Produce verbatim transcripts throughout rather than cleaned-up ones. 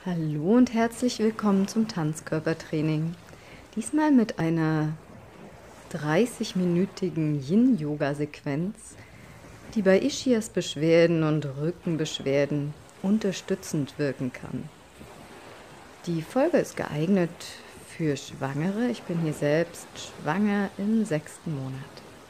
Hallo und herzlich willkommen zum Tanzkörpertraining. Diesmal mit einer dreißig-minütigen Yin-Yoga-Sequenz, die bei Ischias-Beschwerden und Rückenbeschwerden unterstützend wirken kann. Die Folge ist geeignet für Schwangere. Ich bin hier selbst schwanger im sechsten Monat.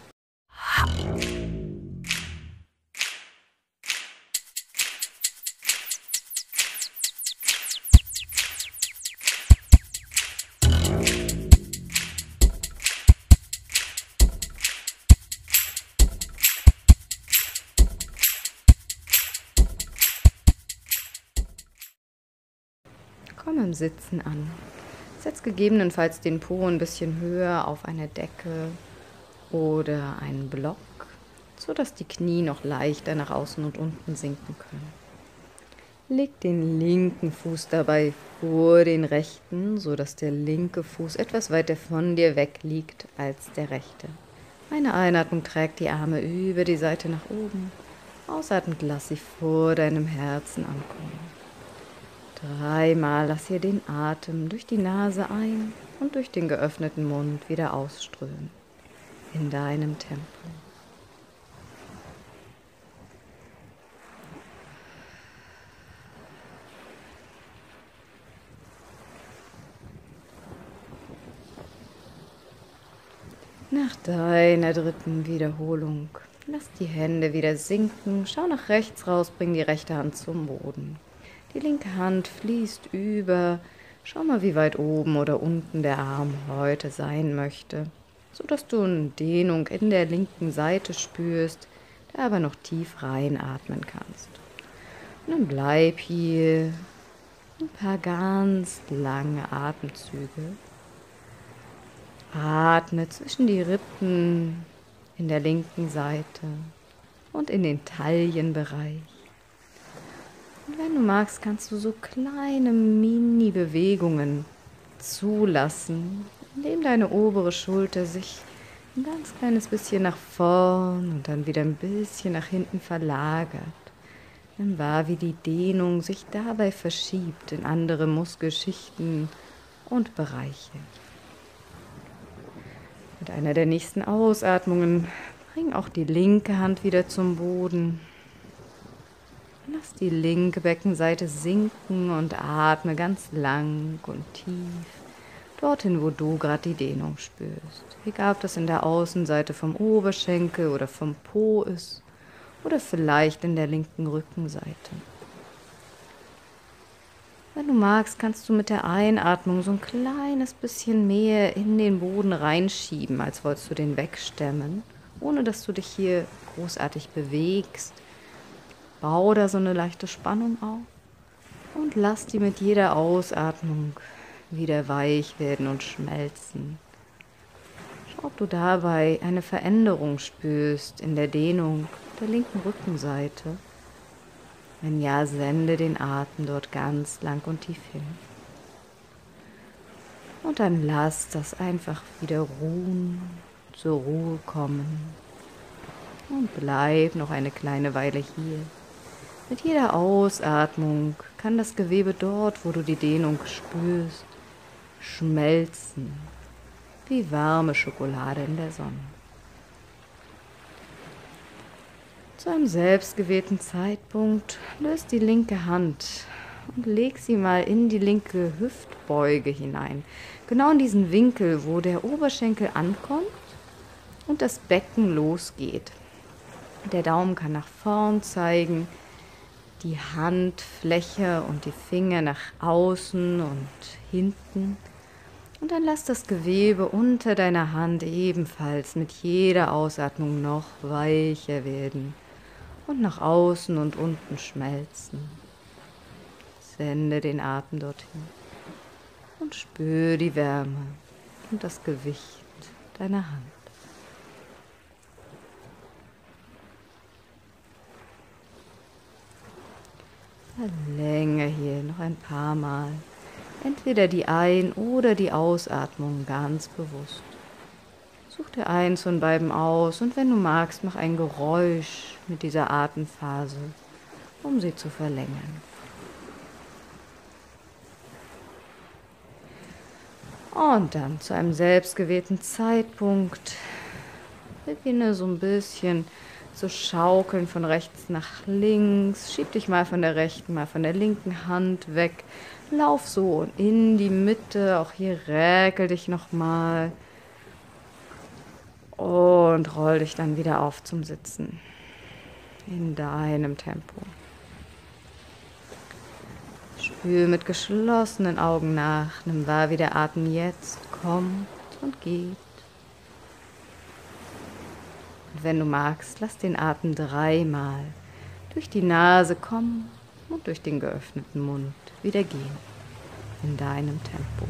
Komm im Sitzen an. Setz gegebenenfalls den Po ein bisschen höher auf eine Decke oder einen Block, sodass die Knie noch leichter nach außen und unten sinken können. Leg den linken Fuß dabei vor den rechten, sodass der linke Fuß etwas weiter von dir weg liegt als der rechte. Eine Einatmung trägt die Arme über die Seite nach oben. Ausatmend lass sie vor deinem Herzen ankommen. Dreimal lass hier den Atem durch die Nase ein und durch den geöffneten Mund wieder ausströmen. In deinem Tempo. Nach deiner dritten Wiederholung lass die Hände wieder sinken, schau nach rechts raus, bring die rechte Hand zum Boden. Die linke Hand fließt über, schau mal, wie weit oben oder unten der Arm heute sein möchte, sodass du eine Dehnung in der linken Seite spürst, da aber noch tief reinatmen kannst. Und dann bleib hier ein paar ganz lange Atemzüge. Atme zwischen die Rippen in der linken Seite und in den Taillenbereich. Und wenn du magst, kannst du so kleine Mini-Bewegungen zulassen, indem deine obere Schulter sich ein ganz kleines bisschen nach vorn und dann wieder ein bisschen nach hinten verlagert. Nimm wahr, wie die Dehnung sich dabei verschiebt in andere Muskelschichten und Bereiche. Mit einer der nächsten Ausatmungen bring auch die linke Hand wieder zum Boden. Lass die linke Beckenseite sinken und atme ganz lang und tief dorthin, wo du gerade die Dehnung spürst. Egal, ob das in der Außenseite vom Oberschenkel oder vom Po ist oder vielleicht in der linken Rückenseite. Wenn du magst, kannst du mit der Einatmung so ein kleines bisschen mehr in den Boden reinschieben, als wolltest du den wegstemmen, ohne dass du dich hier großartig bewegst. Bau da so eine leichte Spannung auf und lass die mit jeder Ausatmung wieder weich werden und schmelzen. Schau, ob du dabei eine Veränderung spürst in der Dehnung der linken Rückenseite. Wenn ja, sende den Atem dort ganz lang und tief hin. Und dann lass das einfach wieder ruhen, zur Ruhe kommen und bleib noch eine kleine Weile hier. Mit jeder Ausatmung kann das Gewebe dort, wo du die Dehnung spürst, schmelzen, wie warme Schokolade in der Sonne. Zu einem selbstgewählten Zeitpunkt löst die linke Hand und leg sie mal in die linke Hüftbeuge hinein. Genau in diesen Winkel, wo der Oberschenkel ankommt und das Becken losgeht. Der Daumen kann nach vorn zeigen, die Handfläche und die Finger nach außen und hinten. Und dann lass das Gewebe unter deiner Hand ebenfalls mit jeder Ausatmung noch weicher werden und nach außen und unten schmelzen. Sende den Atem dorthin und spür die Wärme und das Gewicht deiner Hand. Verlängere hier noch ein paar Mal entweder die Ein- oder die Ausatmung ganz bewusst. Such dir eins von beiden aus und wenn du magst, mach ein Geräusch mit dieser Atemphase, um sie zu verlängern. Und dann zu einem selbstgewählten Zeitpunkt beginne so ein bisschen zu schaukeln von rechts nach links. Schieb dich mal von der rechten, mal von der linken Hand weg. Lauf so in die Mitte, auch hier räkel dich nochmal. Und roll dich dann wieder auf zum Sitzen. In deinem Tempo. Spür mit geschlossenen Augen nach. Nimm wahr, wie der Atem jetzt kommt und geht. Und wenn du magst, lass den Atem dreimal durch die Nase kommen und durch den geöffneten Mund wieder gehen. In deinem Tempo.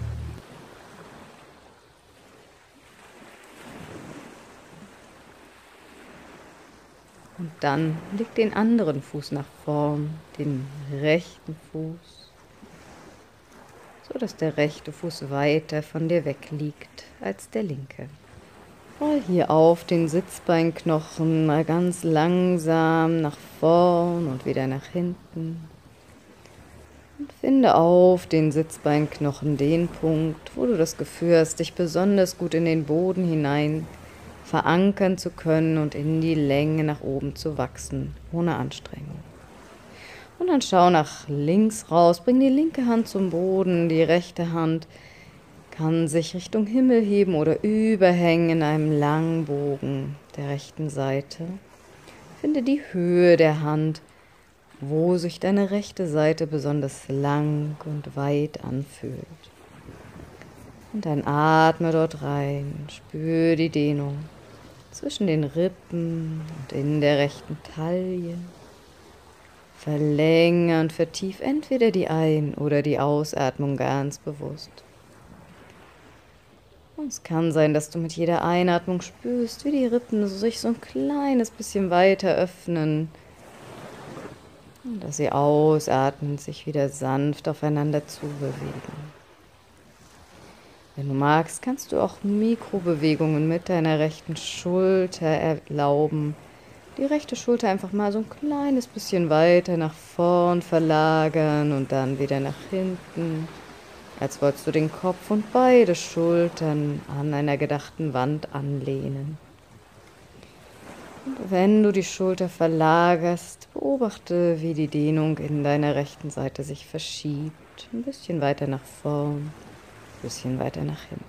Und dann leg den anderen Fuß nach vorn, den rechten Fuß, so dass der rechte Fuß weiter von dir weg liegt als der linke. Roll hier auf den Sitzbeinknochen mal ganz langsam nach vorn und wieder nach hinten. Und finde auf den Sitzbeinknochen den Punkt, wo du das Gefühl hast, dich besonders gut in den Boden hinein verankern zu können und in die Länge nach oben zu wachsen, ohne Anstrengung. Und dann schau nach links raus, bring die linke Hand zum Boden, die rechte Hand kann sich Richtung Himmel heben oder überhängen in einem langen Bogen der rechten Seite. Finde die Höhe der Hand, wo sich deine rechte Seite besonders lang und weit anfühlt. Und dann atme dort rein, spür die Dehnung zwischen den Rippen und in der rechten Taille. Verlängere und vertief entweder die Ein- oder die Ausatmung ganz bewusst. Und es kann sein, dass du mit jeder Einatmung spürst, wie die Rippen sich so ein kleines bisschen weiter öffnen. Und dass sie ausatmend sich wieder sanft aufeinander zubewegen. Wenn du magst, kannst du auch Mikrobewegungen mit deiner rechten Schulter erlauben. Die rechte Schulter einfach mal so ein kleines bisschen weiter nach vorn verlagern und dann wieder nach hinten, als wolltest du den Kopf und beide Schultern an einer gedachten Wand anlehnen. Und wenn du die Schulter verlagerst, beobachte, wie die Dehnung in deiner rechten Seite sich verschiebt. Ein bisschen weiter nach vorn. Ein bisschen weiter nach hinten.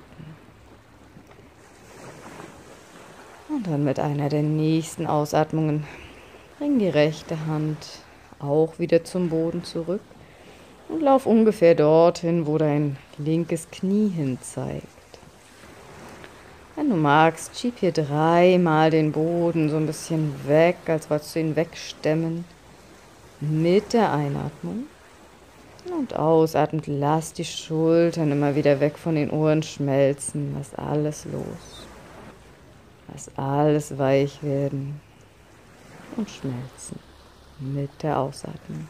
Und dann mit einer der nächsten Ausatmungen bring die rechte Hand auch wieder zum Boden zurück und lauf ungefähr dorthin, wo dein linkes Knie hin zeigt. Wenn du magst, schieb hier dreimal den Boden so ein bisschen weg, als wolltest du ihn wegstemmen. Mit der Einatmung. Und ausatmend, lass die Schultern immer wieder weg von den Ohren schmelzen. Lass alles los. Lass alles weich werden und schmelzen mit der Ausatmung.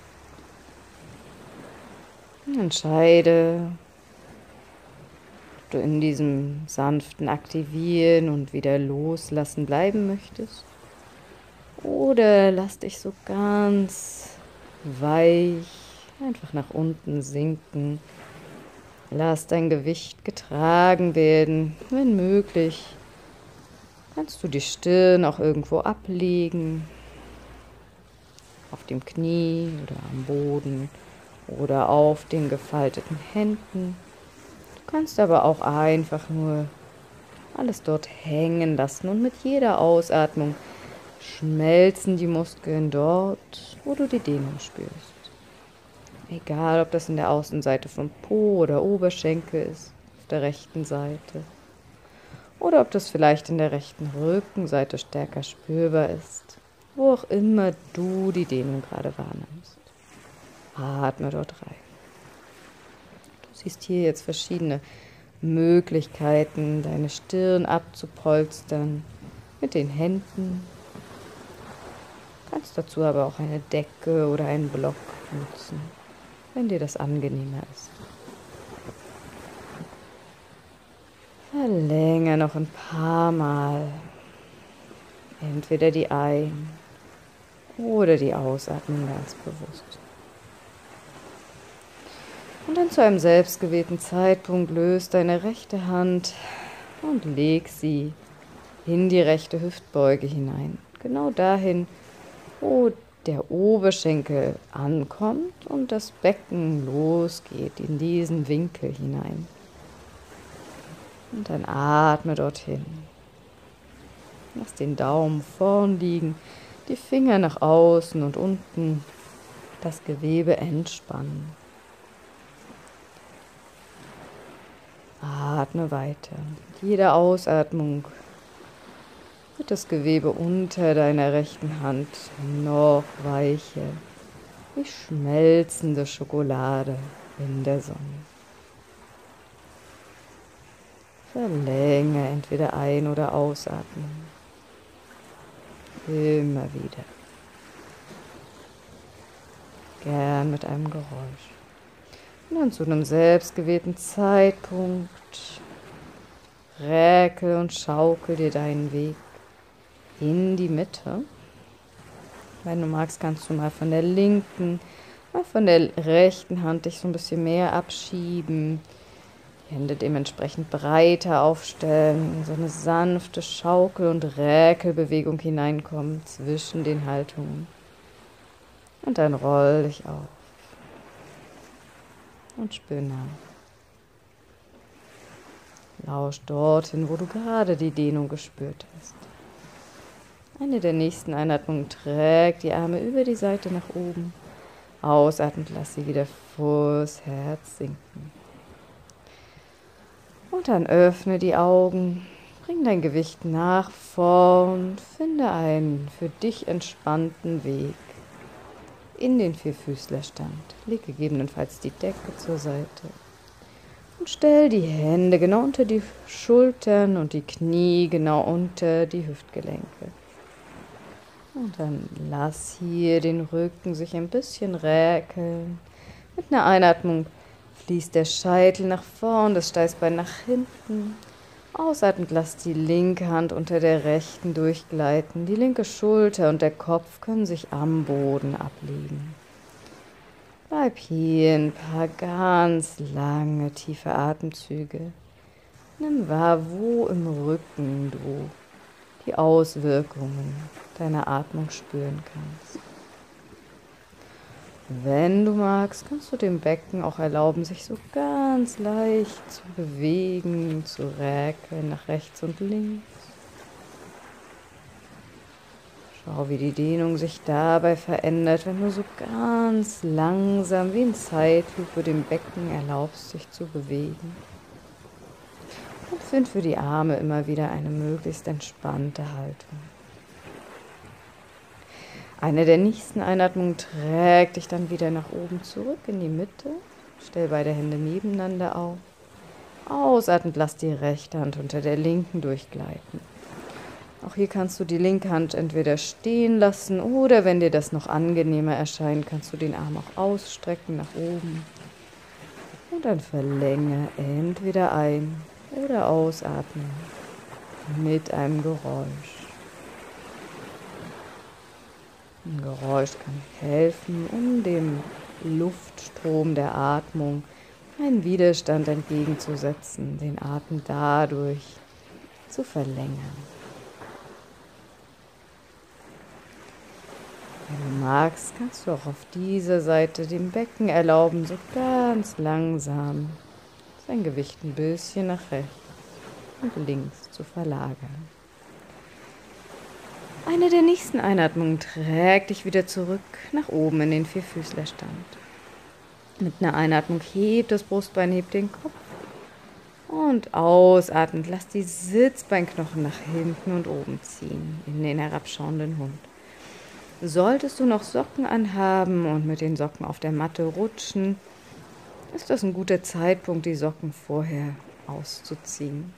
Und entscheide, ob du in diesem sanften Aktivieren und wieder Loslassen bleiben möchtest. Oder lass dich so ganz weich einfach nach unten sinken. Lass dein Gewicht getragen werden. Wenn möglich, kannst du die Stirn auch irgendwo ablegen. Auf dem Knie oder am Boden oder auf den gefalteten Händen. Du kannst aber auch einfach nur alles dort hängen lassen und mit jeder Ausatmung schmelzen die Muskeln dort, wo du die Dehnung spürst. Egal, ob das in der Außenseite vom Po oder Oberschenkel ist, auf der rechten Seite. Oder ob das vielleicht in der rechten Rückenseite stärker spürbar ist. Wo auch immer du die Dehnung gerade wahrnimmst. Atme dort rein. Du siehst hier jetzt verschiedene Möglichkeiten, deine Stirn abzupolstern mit den Händen. Du kannst dazu aber auch eine Decke oder einen Block nutzen, wenn dir das angenehmer ist. Verlängere noch ein paar Mal entweder die Ein- oder die Ausatmung ganz bewusst. Und dann zu einem selbstgewählten Zeitpunkt löst deine rechte Hand und leg sie in die rechte Hüftbeuge hinein. Genau dahin, wo der Oberschenkel ankommt und das Becken losgeht, in diesen Winkel hinein. Und dann atme dorthin. Lass den Daumen vorn liegen, die Finger nach außen und unten, das Gewebe entspannen. Atme weiter. Mit jeder Ausatmung wird das Gewebe unter deiner rechten Hand noch weicher, wie schmelzende Schokolade in der Sonne. Verlängere entweder ein- oder ausatmen. Immer wieder. Gern mit einem Geräusch. Und dann zu einem selbstgewählten Zeitpunkt räkel und schaukel dir deinen Weg in die Mitte. Wenn du magst, kannst du mal von der linken, mal von der rechten Hand dich so ein bisschen mehr abschieben. Die Hände dementsprechend breiter aufstellen, in so eine sanfte Schaukel- und Räkelbewegung hineinkommen zwischen den Haltungen. Und dann roll dich auf und spür nach. Lausch dorthin, wo du gerade die Dehnung gespürt hast. Eine der nächsten Einatmungen trägt die Arme über die Seite nach oben. Ausatmend lass sie wieder vors Herz sinken. Und dann öffne die Augen, bring dein Gewicht nach vorn, finde einen für dich entspannten Weg in den Vierfüßlerstand. Leg gegebenenfalls die Decke zur Seite und stell die Hände genau unter die Schultern und die Knie genau unter die Hüftgelenke. Und dann lass hier den Rücken sich ein bisschen räkeln. Mit einer Einatmung fließt der Scheitel nach vorn, das Steißbein nach hinten. Ausatmend lass die linke Hand unter der rechten durchgleiten. Die linke Schulter und der Kopf können sich am Boden ablegen. Bleib hier ein paar ganz lange, tiefe Atemzüge. Nimm wahr, wo im Rücken du die Auswirkungen deiner Atmung spüren kannst. Wenn du magst, kannst du dem Becken auch erlauben, sich so ganz leicht zu bewegen, zu räkeln nach rechts und links. Schau, wie die Dehnung sich dabei verändert, wenn du so ganz langsam wie in Zeitlupe dem Becken erlaubst, sich zu bewegen. Und find für die Arme immer wieder eine möglichst entspannte Haltung. Eine der nächsten Einatmungen trägt dich dann wieder nach oben zurück in die Mitte. Stell beide Hände nebeneinander auf. Ausatmend lass die rechte Hand unter der linken durchgleiten. Auch hier kannst du die linke Hand entweder stehen lassen oder, wenn dir das noch angenehmer erscheint, kannst du den Arm auch ausstrecken nach oben. Und dann verlängere entweder ein- oder ausatmen mit einem Geräusch. Ein Geräusch kann helfen, um dem Luftstrom der Atmung einen Widerstand entgegenzusetzen, den Atem dadurch zu verlängern. Wenn du magst, kannst du auch auf dieser Seite dem Becken erlauben, so ganz langsam sein Gewicht ein bisschen nach rechts und links zu verlagern. Eine der nächsten Einatmungen trägt dich wieder zurück nach oben in den Vierfüßlerstand. Mit einer Einatmung hebt das Brustbein, hebt den Kopf und ausatmend lass die Sitzbeinknochen nach hinten und oben ziehen in den herabschauenden Hund. Solltest du noch Socken anhaben und mit den Socken auf der Matte rutschen, ist das ein guter Zeitpunkt, die Socken vorher auszuziehen.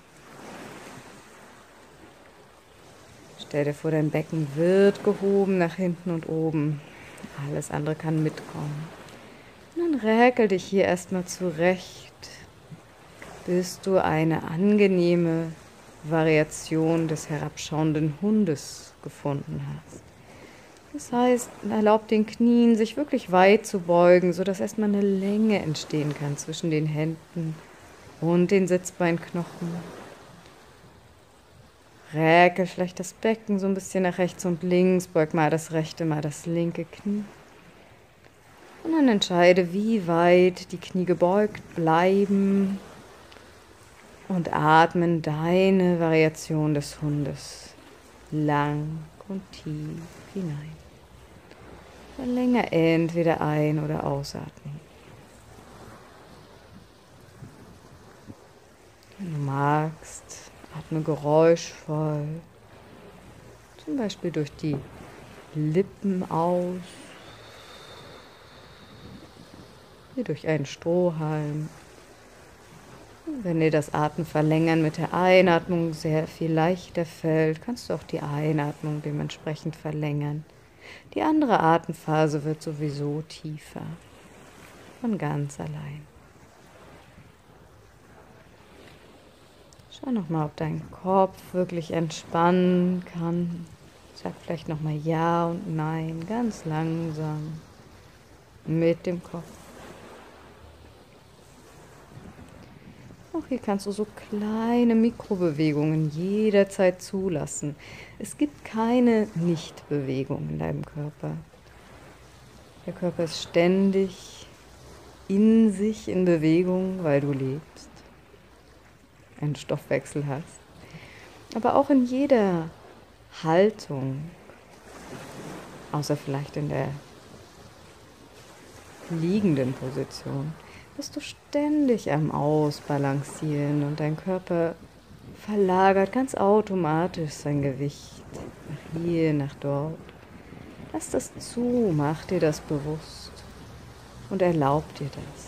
Stell dir vor, dein Becken wird gehoben nach hinten und oben. Alles andere kann mitkommen. Und dann räkel dich hier erstmal zurecht, bis du eine angenehme Variation des herabschauenden Hundes gefunden hast. Das heißt, erlaubt den Knien, sich wirklich weit zu beugen, sodass erstmal eine Länge entstehen kann zwischen den Händen und den Sitzbeinknochen. Räkel vielleicht das Becken so ein bisschen nach rechts und links, beug mal das rechte, mal das linke Knie. Und dann entscheide, wie weit die Knie gebeugt bleiben und atmen deine Variation des Hundes lang und tief hinein. Verlängere entweder ein- oder ausatmen. Wenn du magst, atme geräuschvoll, zum Beispiel durch die Lippen aus, wie durch einen Strohhalm. Wenn dir das Atmen verlängern mit der Einatmung sehr viel leichter fällt, kannst du auch die Einatmung dementsprechend verlängern. Die andere Atemphase wird sowieso tiefer, von ganz allein. Schau nochmal, ob dein Kopf wirklich entspannen kann. Sag vielleicht nochmal Ja und Nein, ganz langsam mit dem Kopf. Auch hier kannst du so kleine Mikrobewegungen jederzeit zulassen. Es gibt keine Nichtbewegung in deinem Körper. Der Körper ist ständig in sich in Bewegung, weil du lebst, einen Stoffwechsel hast. Aber auch in jeder Haltung, außer vielleicht in der liegenden Position, bist du ständig am Ausbalancieren und dein Körper verlagert ganz automatisch sein Gewicht nach hier, nach dort. Lass das zu, mach dir das bewusst und erlaub dir das.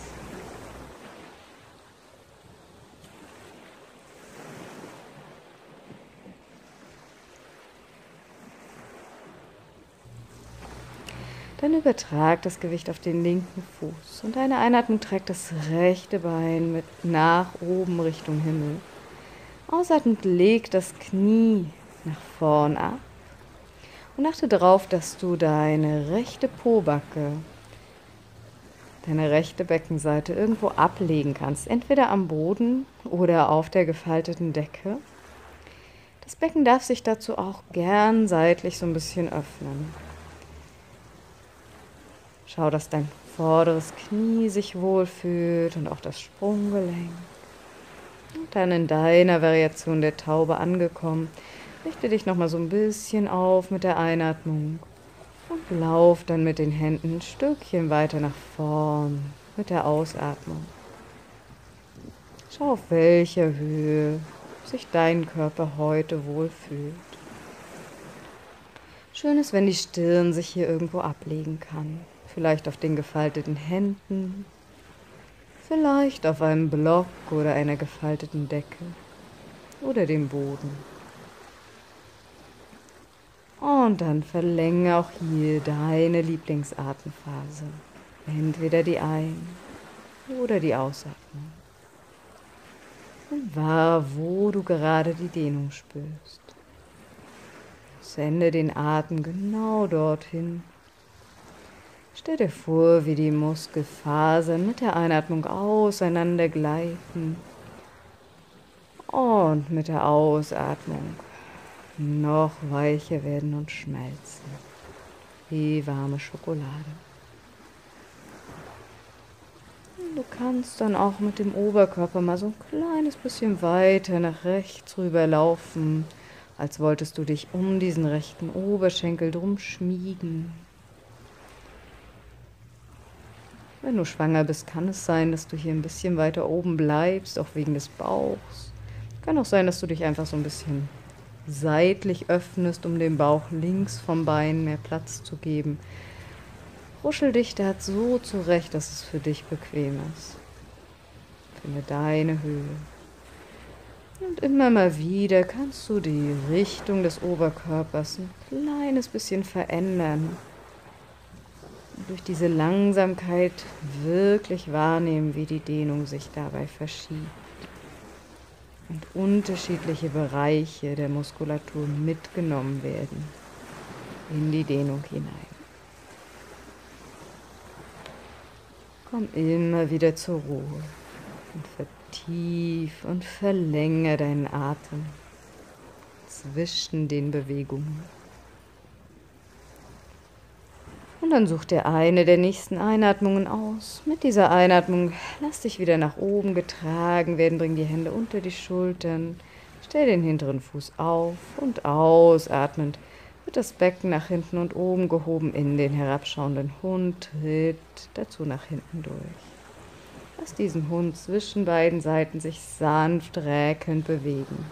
Dann übertrag das Gewicht auf den linken Fuß und deine Einatmung trägt das rechte Bein mit nach oben Richtung Himmel. Ausatmend leg das Knie nach vorn ab und achte darauf, dass du deine rechte Pobacke, deine rechte Beckenseite irgendwo ablegen kannst, entweder am Boden oder auf der gefalteten Decke. Das Becken darf sich dazu auch gern seitlich so ein bisschen öffnen. Schau, dass dein vorderes Knie sich wohlfühlt und auch das Sprunggelenk. Und dann in deiner Variation der Taube angekommen, richte dich nochmal so ein bisschen auf mit der Einatmung und lauf dann mit den Händen ein Stückchen weiter nach vorn mit der Ausatmung. Schau, auf welcher Höhe sich dein Körper heute wohlfühlt. Schön ist, wenn die Stirn sich hier irgendwo ablegen kann. Vielleicht auf den gefalteten Händen, vielleicht auf einem Block oder einer gefalteten Decke oder dem Boden. Und dann verlängere auch hier deine Lieblingsatemphase, entweder die Ein- oder die Ausatmung. Und wahr, wo du gerade die Dehnung spürst. Sende den Atem genau dorthin. Stell dir vor, wie die Muskelfasern mit der Einatmung auseinander gleiten und mit der Ausatmung noch weicher werden und schmelzen, wie warme Schokolade. Und du kannst dann auch mit dem Oberkörper mal so ein kleines bisschen weiter nach rechts rüber laufen, als wolltest du dich um diesen rechten Oberschenkel drum schmiegen. Wenn du schwanger bist, kann es sein, dass du hier ein bisschen weiter oben bleibst, auch wegen des Bauchs. Kann auch sein, dass du dich einfach so ein bisschen seitlich öffnest, um dem Bauch links vom Bein mehr Platz zu geben. Ruschel dich da so zurecht, dass es für dich bequem ist. Finde deine Höhe. Und immer mal wieder kannst du die Richtung des Oberkörpers ein kleines bisschen verändern. Durch diese Langsamkeit wirklich wahrnehmen, wie die Dehnung sich dabei verschiebt und unterschiedliche Bereiche der Muskulatur mitgenommen werden, in die Dehnung hinein. Komm immer wieder zur Ruhe und vertief und verlängere deinen Atem zwischen den Bewegungen. Und dann such dir eine der nächsten Einatmungen aus. Mit dieser Einatmung lass dich wieder nach oben getragen werden, bring die Hände unter die Schultern, stell den hinteren Fuß auf und ausatmend wird das Becken nach hinten und oben gehoben in den herabschauenden Hund, tritt dazu nach hinten durch. Lass diesen Hund zwischen beiden Seiten sich sanft räkelnd bewegen.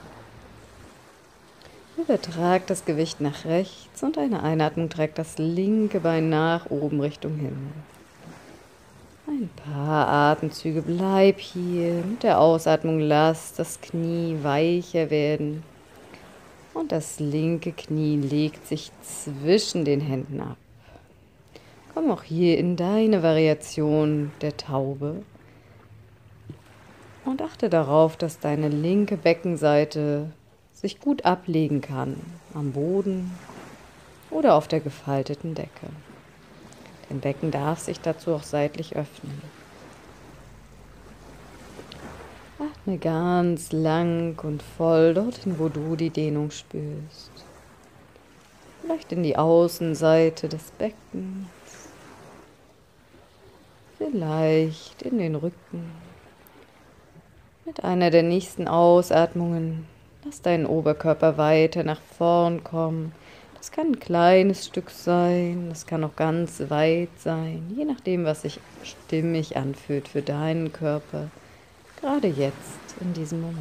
Übertrag das Gewicht nach rechts und eine Einatmung trägt das linke Bein nach oben Richtung Himmel. Ein paar Atemzüge, bleib hier. Mit der Ausatmung lass das Knie weicher werden. Und das linke Knie legt sich zwischen den Händen ab. Komm auch hier in deine Variation der Taube. Und achte darauf, dass deine linke Beckenseite sich gut ablegen kann, am Boden oder auf der gefalteten Decke. Dein Becken darf sich dazu auch seitlich öffnen. Atme ganz lang und voll dorthin, wo du die Dehnung spürst. Vielleicht in die Außenseite des Beckens, vielleicht in den Rücken. Mit einer der nächsten Ausatmungen lass deinen Oberkörper weiter nach vorn kommen. Das kann ein kleines Stück sein, das kann auch ganz weit sein, je nachdem, was sich stimmig anfühlt für deinen Körper, gerade jetzt, in diesem Moment.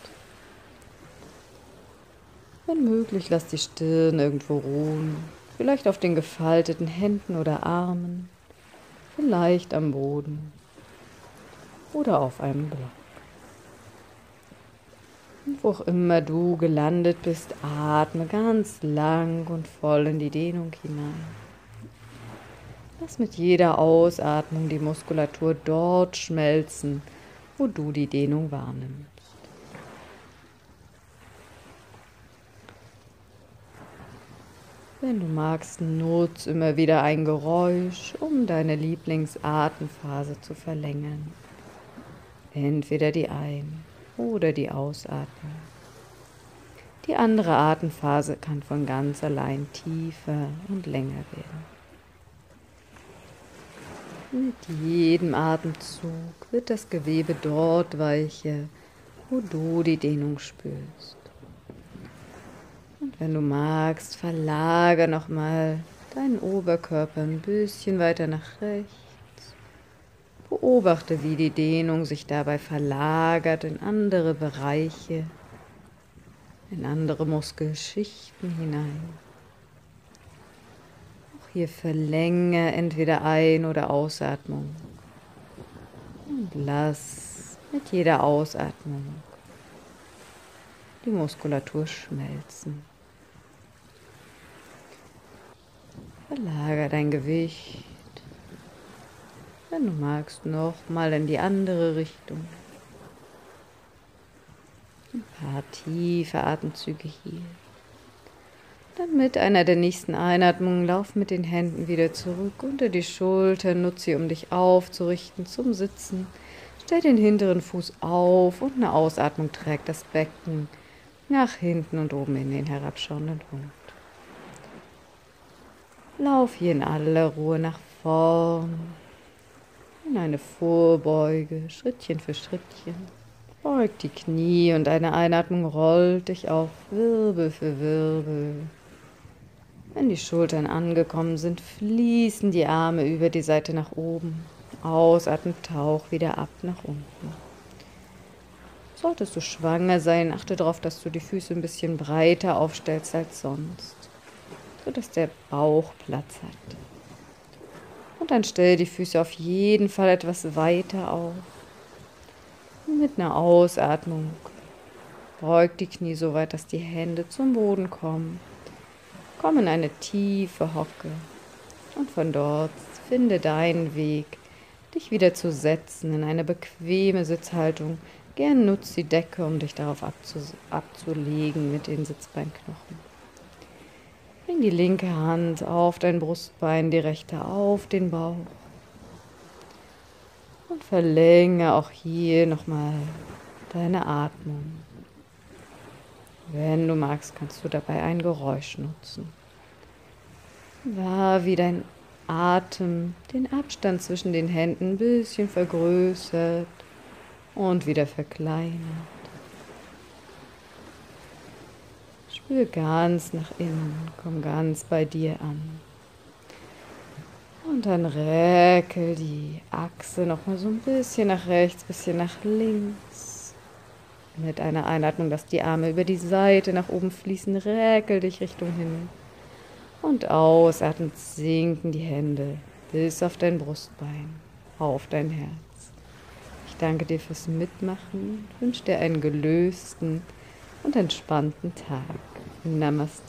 Wenn möglich, lass die Stirn irgendwo ruhen, vielleicht auf den gefalteten Händen oder Armen, vielleicht am Boden oder auf einem Block. Und wo auch immer du gelandet bist, atme ganz lang und voll in die Dehnung hinein. Lass mit jeder Ausatmung die Muskulatur dort schmelzen, wo du die Dehnung wahrnimmst. Wenn du magst, nutz immer wieder ein Geräusch, um deine Lieblingsatemphase zu verlängern. Entweder die Ein- oder die Ausatmung. Die andere Atemphase kann von ganz allein tiefer und länger werden. Mit jedem Atemzug wird das Gewebe dort weicher, wo du die Dehnung spürst. Und wenn du magst, verlagere nochmal deinen Oberkörper ein bisschen weiter nach rechts. Beobachte, wie die Dehnung sich dabei verlagert in andere Bereiche, in andere Muskelschichten hinein. Auch hier verlängere entweder Ein- oder Ausatmung und lass mit jeder Ausatmung die Muskulatur schmelzen. Verlagere dein Gewicht, wenn du magst, noch mal in die andere Richtung. Ein paar tiefe Atemzüge hier. Dann mit einer der nächsten Einatmungen lauf mit den Händen wieder zurück unter die Schultern, nutze sie, um dich aufzurichten zum Sitzen. Stell den hinteren Fuß auf und eine Ausatmung trägt das Becken nach hinten und oben in den herabschauenden Hund. Lauf hier in aller Ruhe nach vorn. In eine Vorbeuge, Schrittchen für Schrittchen. Beug die Knie und eine Einatmung rollt dich auf, Wirbel für Wirbel. Wenn die Schultern angekommen sind, fließen die Arme über die Seite nach oben. Ausatmen, tauch wieder ab nach unten. Solltest du schwanger sein, achte darauf, dass du die Füße ein bisschen breiter aufstellst als sonst, sodass der Bauch Platz hat. Und dann stell die Füße auf jeden Fall etwas weiter auf. Mit einer Ausatmung beug die Knie so weit, dass die Hände zum Boden kommen. Komm in eine tiefe Hocke und von dort finde deinen Weg, dich wieder zu setzen in eine bequeme Sitzhaltung. Gern nutz die Decke, um dich darauf abzu- abzulegen mit den Sitzbeinknochen. Bring die linke Hand auf dein Brustbein, die rechte auf den Bauch. Und verlängere auch hier nochmal deine Atmung. Wenn du magst, kannst du dabei ein Geräusch nutzen. Wahr, wie dein Atem den Abstand zwischen den Händen ein bisschen vergrößert und wieder verkleinert. Spür ganz nach innen, komm ganz bei dir an. Und dann räkel die Achse nochmal so ein bisschen nach rechts, ein bisschen nach links. Mit einer Einatmung, dass die Arme über die Seite nach oben fließen, räkel dich Richtung Himmel. Und ausatmend sinken die Hände bis auf dein Brustbein, auf dein Herz. Ich danke dir fürs Mitmachen, wünsche dir einen gelösten und entspannten Tag. Namaste.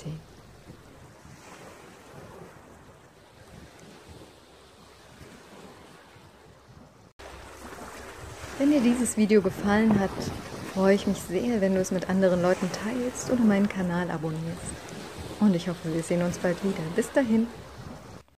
Wenn dir dieses Video gefallen hat, freue ich mich sehr, wenn du es mit anderen Leuten teilst oder meinen Kanal abonnierst. Und ich hoffe, wir sehen uns bald wieder. Bis dahin.